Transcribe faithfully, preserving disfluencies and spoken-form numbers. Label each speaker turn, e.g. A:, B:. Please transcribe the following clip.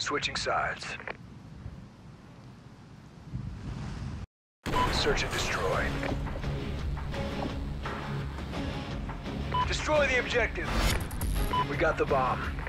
A: Switching sides. Search and destroy. Destroy the objective. We got the bomb.